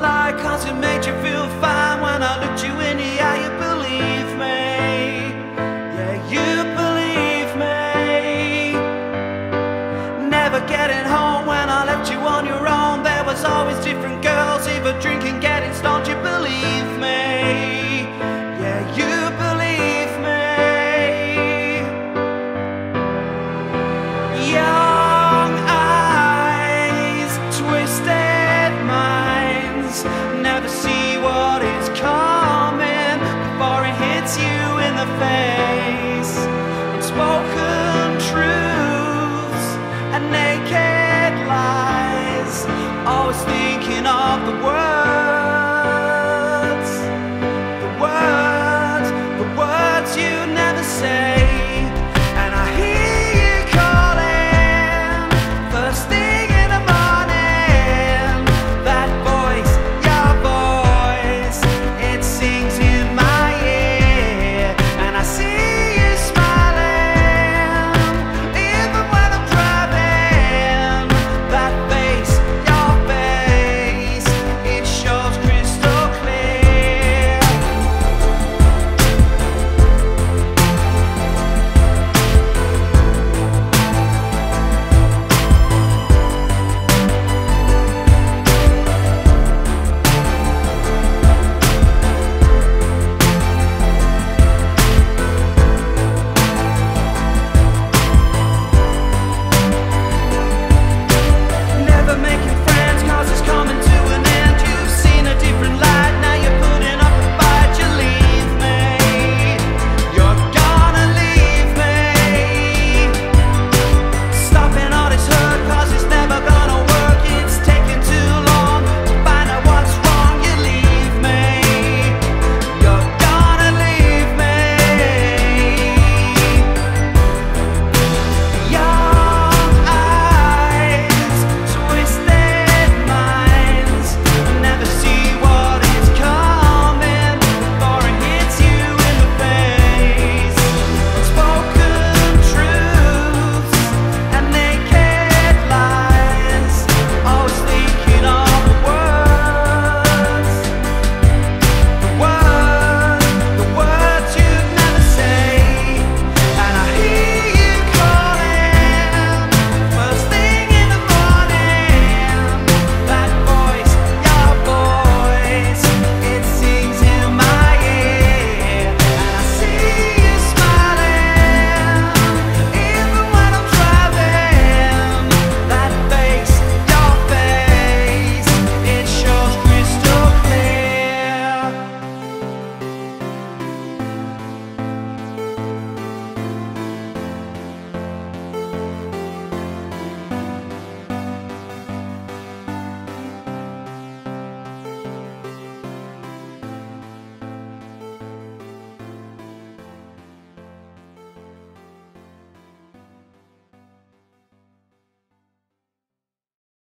lie, cause it made you feel fine. When I looked you in the eye, you believe me. Yeah, you believe me. Never getting home when I left you on your own. There was always different girls, either drinking, getting stoned. You believe me. Yeah, you believe me. Young eyes, twisted minds, never see